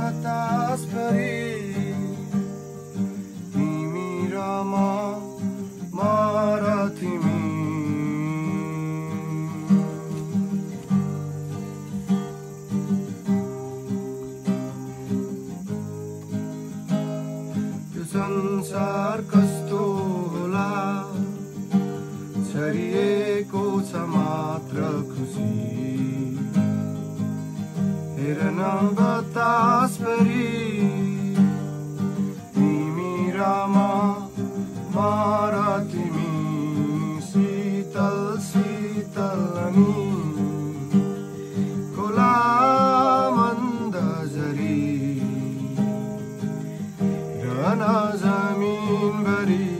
बतास परी तिमी र म र तिमी यो संसार कस्तो होला छरिएको छ मात्र खुसी हेर न बतास परी तिमी र म र तिमी शीतल शीतल अनि खोला मन्द झरी रहन जमिनभरि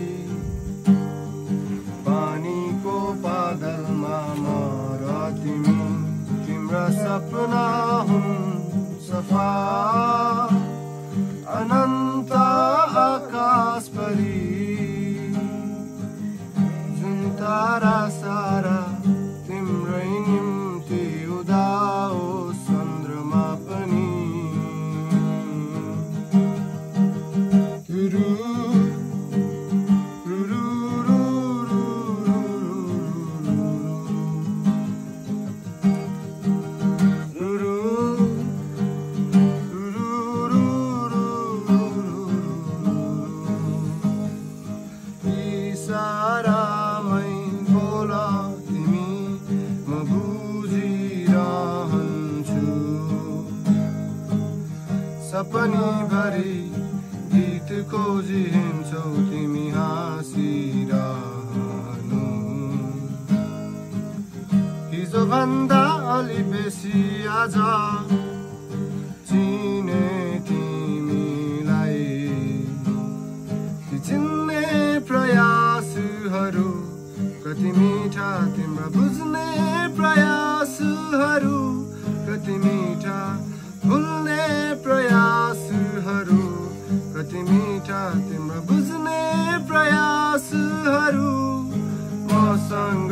पानीको बादलमा म र तिमी तिम्रा सपना हुन् सफा अनन्त आकाश परी जुन तारा सारा तिम्रै निम्ति उदाओस् चन्द्रमा पनि सारामै बोला तिमी म बुझिरहन्छु सपनीभरि गीत खोजिहिँड्छौ तिमी हाँसिरहनु हिजोभन्दा अलि बेसी आज चिने तिमीलाई चिन्ने प्रयासहरू कति मिठा तिम्रा बुझ्ने प्रयासहरू कति मिठा भुल्ने प्रयासहरू कति मिठा तिम्रा बुझ्ने प्रयासहरू मसँग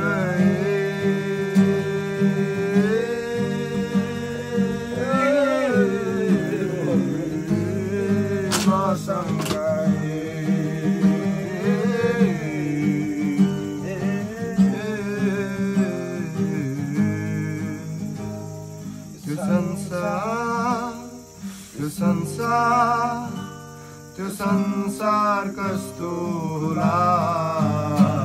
त्यो संसार कस्तो होला